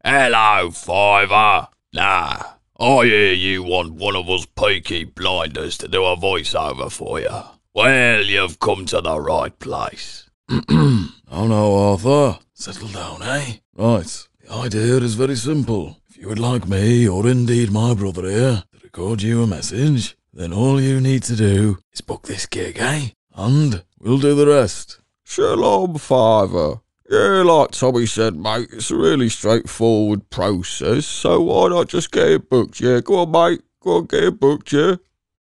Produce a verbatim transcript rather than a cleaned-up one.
Hello, Fiver. Nah, I hear you want one of us peaky blinders to do a voiceover for you. Well, you've come to the right place. Oh no, Arthur. Settle down, eh? Right, the idea is very simple. If you would like me, or indeed my brother here, to record you a message, then all you need to do is book this gig, eh? And we'll do the rest. Shalom, Fiver. Yeah, like Tommy said, mate, it's a really straightforward process, so why not just get it booked, yeah? Go on, mate. Go on, get it booked, yeah?